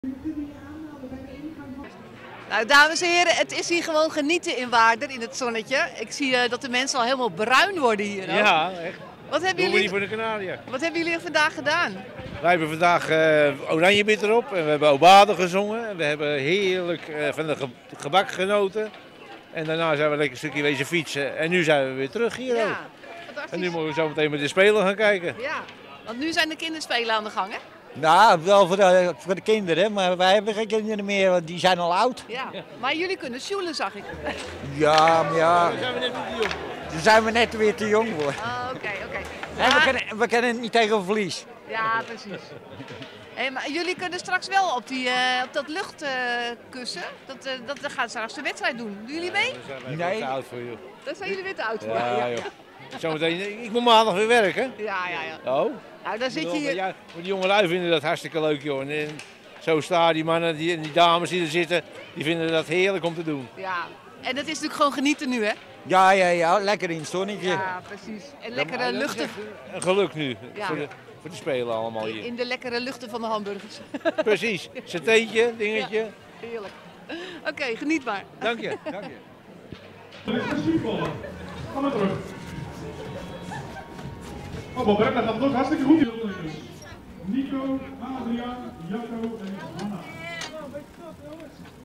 Nou, dames en heren, het is hier gewoon genieten in Waarder, in het zonnetje. Ik zie dat de mensen al helemaal bruin worden hier. Ook. Ja, echt. Wat hebben Doen we jullie, niet voor de Canariën. wat hebben jullie vandaag gedaan? Wij hebben vandaag Oranjebitter op en we hebben Obade gezongen. En we hebben heerlijk van de gebak genoten. En daarna zijn we lekker een stukje wezen fietsen. En nu zijn we weer terug hier ook. Ja, En fantastisch. nu moeten we zo meteen met de Spelen gaan kijken. Ja, want nu zijn de kinderspelen aan de gang, hè? Nou, wel voor de kinderen, maar wij hebben geen kinderen meer, want die zijn al oud. Ja, maar jullie kunnen sjoelen, zag ik. Ja, maar ja, Dan zijn we net niet jong. dan zijn we net weer te jong voor. Oh, oké. En we kennen niet tegen verlies. Ja, precies. Hey, maar jullie kunnen straks wel op dat luchtkussen. Dat gaat straks de wedstrijd doen. Doen jullie mee? Daar zijn wij Nee. te oud voor, joh. Daar zijn jullie weer te oud voor. Ja, joh. Zometeen, ik moet maandag weer werken. Ja. Oh? Nou, dan zit je Maar hier. ja, maar die jongelui vinden dat hartstikke leuk, joh. En zo staan die mannen en die dames die er zitten, die vinden dat heerlijk om te doen. Ja. En dat is natuurlijk gewoon genieten nu, hè? Ja, lekker in het zonnetje. Ja, precies. En lekkere Dat is luchten. echt een geluk nu, Ja. voor de Spelen allemaal hier. In de lekkere luchten van de hamburgers. Precies, satéetje, dingetje. Heerlijk. Oké, geniet maar. Dank je, dank je. Ga maar terug. Oh, Bob, dat gaat nog hartstikke goed. Nico, Adriaan, Jacco en Hanna.